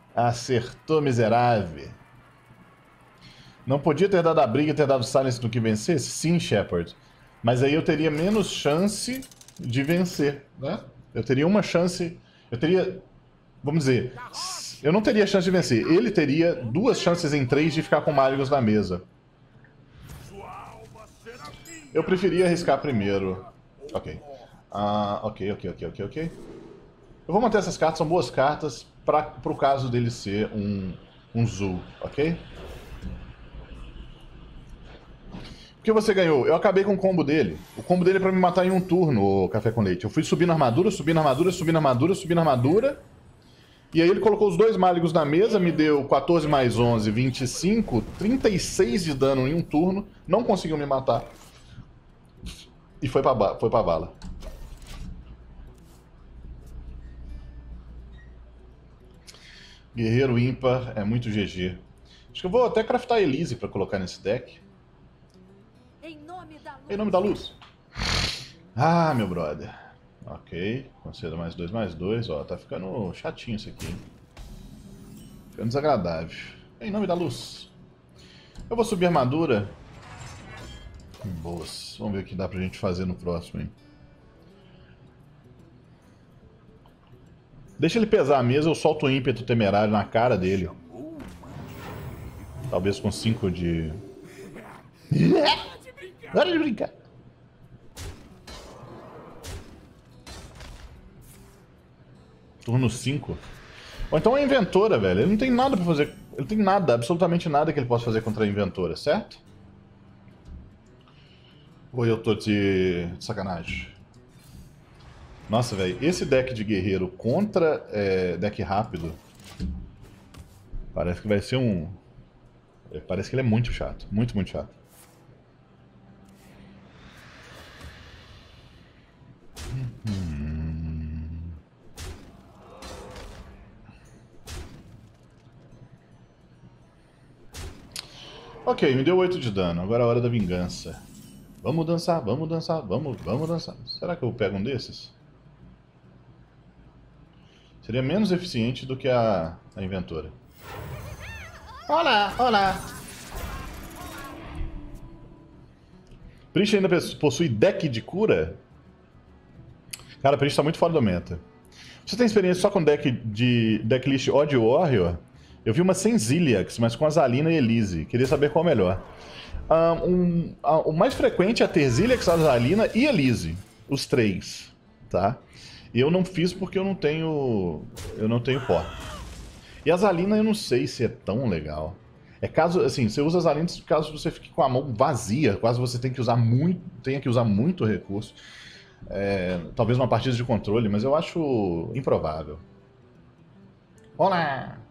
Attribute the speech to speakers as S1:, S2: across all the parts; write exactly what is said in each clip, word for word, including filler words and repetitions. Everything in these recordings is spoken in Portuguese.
S1: Acertou, miserável. Não podia ter dado a briga e ter dado silence no que vencesse? Sim, Shepard. Mas aí eu teria menos chance de vencer, né? Eu teria uma chance... Eu teria... Vamos dizer... Eu não teria chance de vencer. Ele teria duas chances em três de ficar com Malygos na mesa. Eu preferia arriscar primeiro. Ok. Ah, ok, ok, ok, ok, ok. Eu vou manter essas cartas, são boas cartas para o caso dele ser um, um Zul, ok? O que você ganhou? Eu acabei com o combo dele. O combo dele é pra me matar em um turno, o Café com Leite. Eu fui subindo armadura, subindo armadura, subindo armadura, subindo armadura. E aí ele colocou os dois Malygos na mesa, me deu quatorze mais onze, vinte e cinco, trinta e seis de dano em um turno. Não conseguiu me matar. E foi pra, foi pra bala. Guerreiro ímpar é muito G G. Acho que eu vou até craftar a Elise pra colocar nesse deck.
S2: Em nome da luz.
S1: Em nome da luz. Ah, meu brother. Ok. Conceda mais dois, mais dois. Ó, tá ficando chatinho isso aqui. Ficando desagradável. Em nome da luz. Eu vou subir armadura. Boas. Vamos ver o que dá pra gente fazer no próximo, hein. Deixa ele pesar a mesa, eu solto o ímpeto temerário na cara dele. Talvez com cinco de... Hora de brincar. Turno cinco. Ou então a inventora, velho. Ele não tem nada pra fazer. Ele não tem nada, absolutamente nada que ele possa fazer contra a inventora, certo? Ou eu tô de, de sacanagem? Nossa, velho. Esse deck de guerreiro contra é, deck rápido. Parece que vai ser um... Parece que ele é muito chato. Muito, muito chato. Hum. Ok, me deu oito de dano. Agora é a hora da vingança. Vamos dançar, vamos dançar, vamos, vamos dançar. Será que eu pego um desses? Seria menos eficiente do que a, a inventora. Olá, olá. Priest ainda possui deck de cura? Cara, Priest tá muito fora do meta. Você tem experiência só com deck de decklist Odd Warrior? Eu vi uma sem Zilliax, mas com Azalina e Elise. Queria saber qual é o melhor. Um, um, o mais frequente é ter Zilliax, Azalina e Elise. Os três, tá? E eu não fiz porque eu não tenho... Eu não tenho pó. E a Azalina eu não sei se é tão legal. É caso, assim, você usa a Azalina caso você fique com a mão vazia, caso você tenha que usar muito, tenha que usar muito recurso. É, talvez uma partida de controle, mas eu acho improvável. Olá!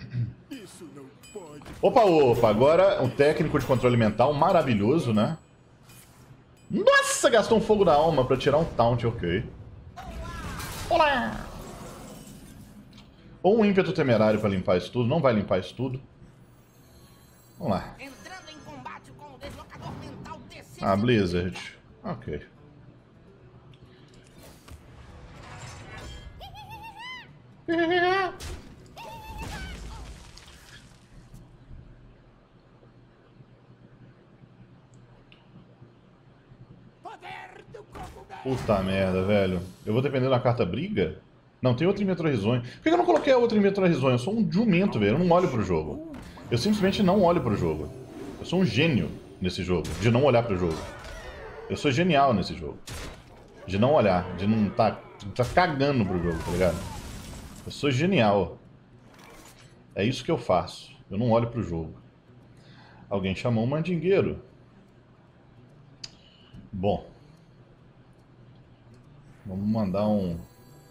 S1: Opa, opa, agora um técnico de controle mental maravilhoso, né? Nossa, gastou um fogo da alma pra tirar um taunt, ok. Olá! Ou um ímpeto temerário pra limpar isso tudo, não vai limpar isso tudo. Vamos lá.
S3: Entrando em combate com o deslocador mental descido.
S1: Ah, Blizzard. Ok. Puta merda, velho. Eu vou depender da carta briga? Não, tem outra Inventor Risonho. Por que eu não coloquei a outra Inventor Risonho? Eu sou um jumento, velho. Eu não olho pro jogo. Eu simplesmente não olho pro jogo. Eu sou um gênio nesse jogo, de não olhar pro jogo. Eu sou genial nesse jogo. De não olhar, de não tá, tá cagando pro jogo, tá ligado? Eu sou genial. É isso que eu faço. Eu não olho pro jogo. Alguém chamou um mandingueiro. Bom. Vamos mandar um...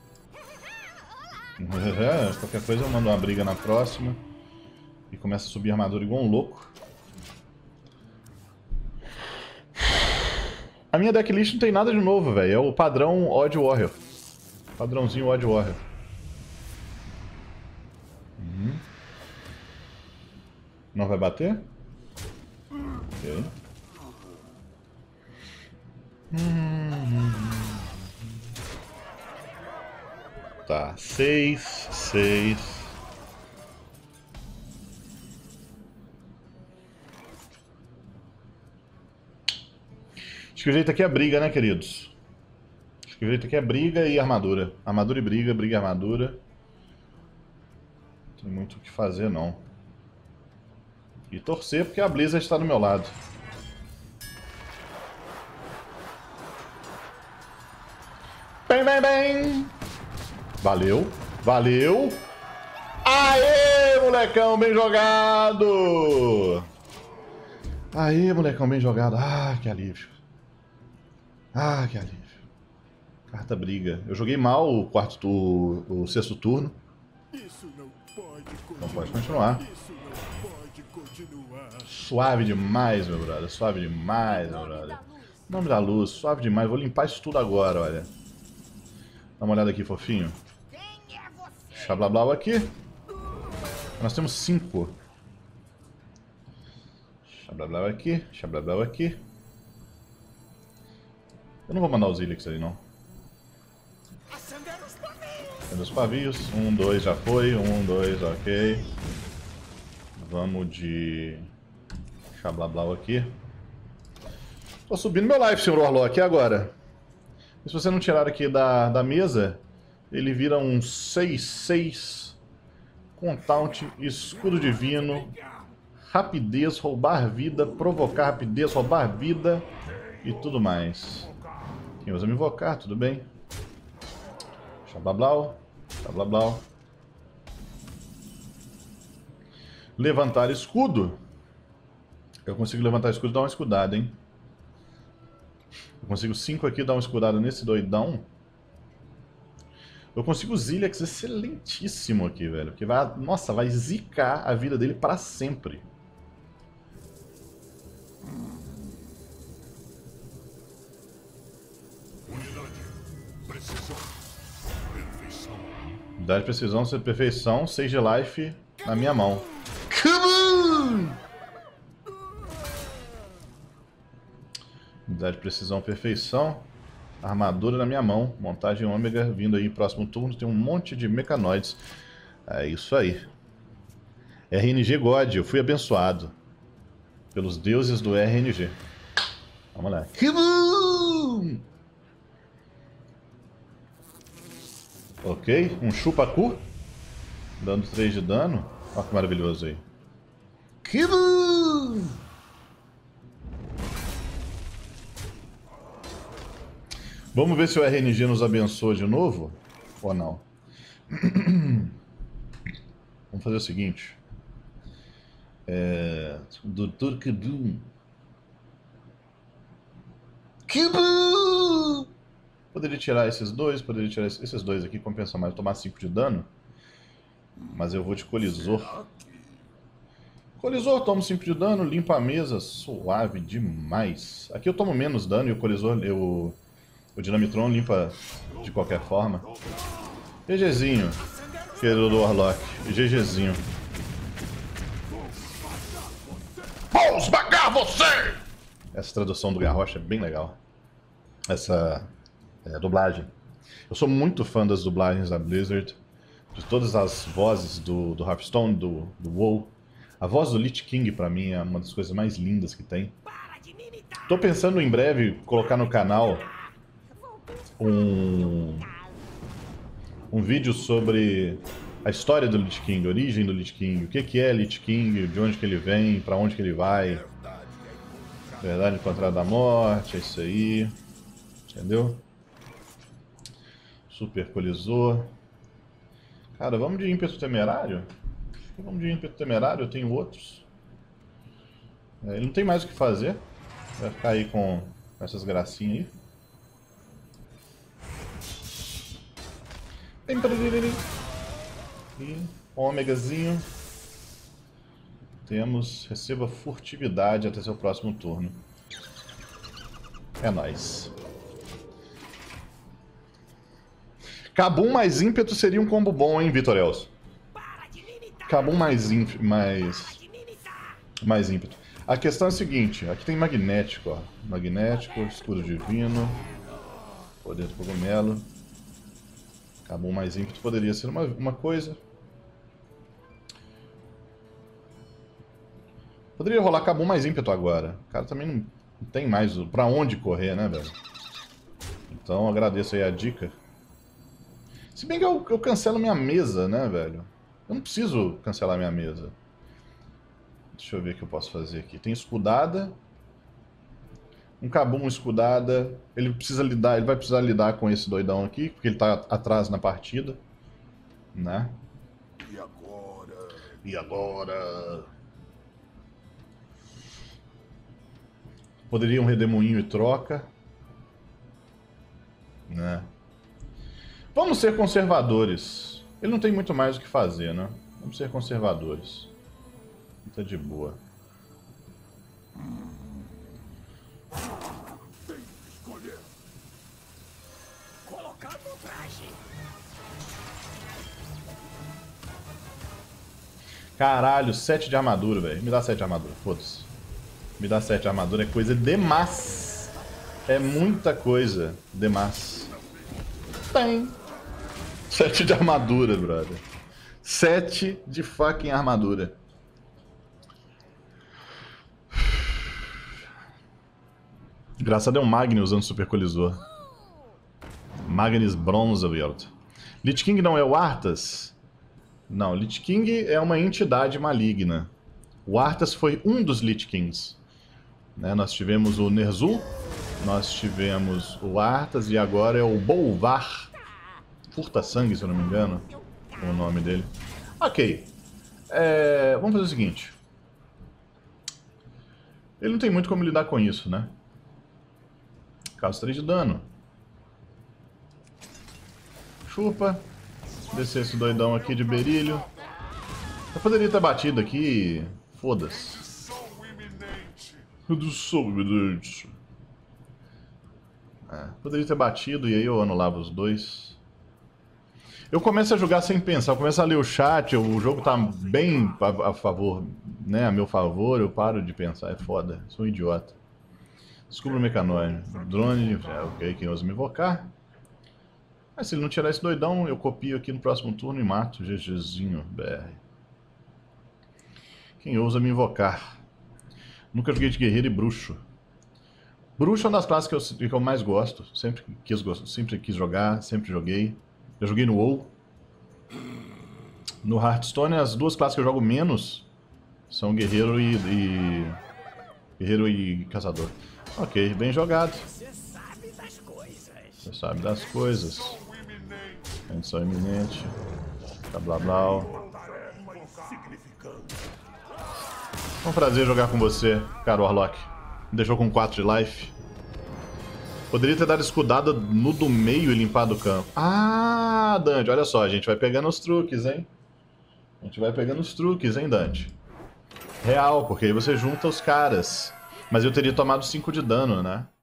S1: Qualquer coisa eu mando uma briga na próxima. E começa a subir a armadura igual um louco. A minha decklist não tem nada de novo, velho. É o padrão Odd Warrior. Padrãozinho Odd Warrior. Uhum. Não vai bater? Ok. Hum. Tá, seis, seis. que o jeito aqui é briga, né, queridos? Acho que o jeito aqui é briga e armadura. Armadura e briga, briga e armadura. Não tem muito o que fazer, não. E torcer porque a Blizzard está do meu lado. Bem, bem, bem! Valeu, valeu! Aê, molecão, bem jogado! Aê, molecão, bem jogado. Ah, que alívio. Ah, que alívio. Carta briga. Eu joguei mal o quarto tu, o sexto turno.
S4: Isso não pode continuar.
S1: Não pode continuar.
S4: Isso não pode continuar.
S1: Suave demais, meu brother. Suave demais, meu brother. Em nome da luz, suave demais. Vou limpar isso tudo agora, olha. Dá uma olhada aqui, fofinho.
S3: Quem é você?
S1: Xablablau aqui. Nós temos cinco. Xablablau aqui. Xablablau aqui. Eu não vou mandar os Ilix ali, não.
S3: Acender os pavios.
S1: Acender os pavios. Um, dois, já foi. Um, dois, ok. Vamos de... Xablablau aqui. Tô subindo meu life, senhor Warlock. E agora? E se você não tirar aqui da, da mesa, ele vira um seis seis com taunt, escudo divino, rapidez, roubar vida, provocar rapidez, roubar vida e tudo mais. Quem usa me invocar, tudo bem. Xablablau, xablablau. Levantar escudo. Eu consigo levantar escudo e dar uma escudada, hein? Eu consigo cinco aqui, dar uma escudada nesse doidão. Eu consigo o Zilliax excelentíssimo aqui, velho. Que vai, nossa, vai zicar a vida dele pra sempre.
S4: Unidade, precisão, perfeição.
S1: Unidade, precisão, perfeição, Sage Life na minha mão. Come on! Unidade, precisão, perfeição. Armadura na minha mão. Montagem ômega vindo aí próximo turno. Tem um monte de mecanoides. É isso aí. R N G God. Eu fui abençoado pelos deuses do R N G. Vamos lá. Ok. Um chupacu. Dando três de dano. Olha que maravilhoso aí. Vamos ver se o R N G nos abençoa de novo, ou não. Vamos fazer o seguinte. É... Do Turkadum. Poderia tirar esses dois, poderia tirar esses dois aqui, compensa mais tomar cinco de dano. Mas eu vou de colisor. Colisor, tomo cinco de dano, limpa a mesa, suave demais. Aqui eu tomo menos dano e o colisor, eu... O Dinamitron limpa de qualquer forma. GGzinho, querido do Warlock. GGzinho. Vou esmagar você! Essa tradução do Garrocha é bem legal. Essa é, dublagem. Eu sou muito fã das dublagens da Blizzard. De todas as vozes do, do Hearthstone, do, do WoW. A voz do Lich King, pra mim, é uma das coisas mais lindas que tem. Tô pensando em breve colocar no canal... Um, um vídeo sobre a história do Lich King, a origem do Lich King, o que, que é Lich King, de onde que ele vem, pra onde que ele vai. Verdade encontrada da morte, é isso aí. Entendeu? Super colisor. Cara, vamos de ímpeto temerário? Vamos de ímpeto temerário, eu tenho outros. É, ele não tem mais o que fazer. Vai ficar aí com essas gracinhas aí. E ômegazinho. Temos, receba furtividade até seu próximo turno. É nóis. Kabum mais ímpeto seria um combo bom, hein, Vitor Elcio? Kabum mais, mais, mais ímpeto. A questão é a seguinte, aqui tem magnético, ó. Magnético, escudo divino, poder do cogumelo. Kabum mais ímpeto poderia ser uma, uma coisa. Poderia rolar Kabum mais ímpeto agora. O cara também não, Não tem mais pra onde correr, né, velho? Então agradeço aí a dica. Se bem que eu, eu cancelo minha mesa, né, velho? Eu não preciso cancelar minha mesa. Deixa eu ver o que eu posso fazer aqui. Tem escudada. Um Kabum escudada. Ele precisa lidar, ele vai precisar lidar com esse doidão aqui, porque ele tá atrás na partida. Né?
S4: E agora?
S1: E agora? Poderia um redemoinho e troca. Né? Vamos ser conservadores. Ele não tem muito mais o que fazer, né? Vamos ser conservadores. Tá de boa.
S4: Tem que escolher.
S3: Colocar no traje.
S1: Caralho, sete de armadura, velho. Me dá sete de armadura, foda-se. Me dá sete de armadura, é coisa demais. É muita coisa demais. Tem. sete de armadura, brother. sete de fucking armadura. Engraçado é um Magni usando super colisor. Magnus Bronzebeard. Lich King não é o Arthas? Não, Lich King é uma entidade maligna. O Arthas foi um dos Lich Kings. Né, nós tivemos o Ner'zhul, nós tivemos o Arthas e agora é o Bolvar. Furta-sangue, se eu não me engano, o nome dele. Ok. É, vamos fazer o seguinte. Ele não tem muito como lidar com isso, né? Causa três de dano. Chupa. Descer esse doidão aqui de berilho. Eu poderia ter batido aqui. Foda-se.
S4: Som iminente.
S1: Do sol iminente. É, poderia ter batido e aí eu anulava os dois. Eu começo a jogar sem pensar. Eu começo a ler o chat. O jogo tá bem a, a favor, né? A meu favor. Eu paro de pensar. É foda. Sou um idiota. Descubra o mecanônio. Drone de... É, ok, quem ousa me invocar. Mas se ele não tirar esse doidão, eu copio aqui no próximo turno e mato. GGzinho, B R. Quem ousa me invocar. Nunca joguei de guerreiro e bruxo. Bruxo é uma das classes que eu, que eu mais gosto. Sempre quis, sempre quis jogar, sempre joguei. Eu joguei no WoW. No Hearthstone, as duas classes que eu jogo menos são guerreiro e... e... guerreiro e caçador. Ok, bem jogado.
S3: Você sabe das coisas.
S1: Você sabe das coisas.
S4: Som iminente.
S1: Menção iminente. Blá blá blá.
S4: Significante.
S1: É um prazer jogar com você, caro Warlock. Me deixou com quatro de life. Poderia ter dado escudada no do meio e limpado o campo. Ah, Dante, olha só, a gente vai pegando os truques, hein? A gente vai pegando os truques, hein, Dante? Real, porque aí você junta os caras. Mas eu teria tomado cinco de dano, né?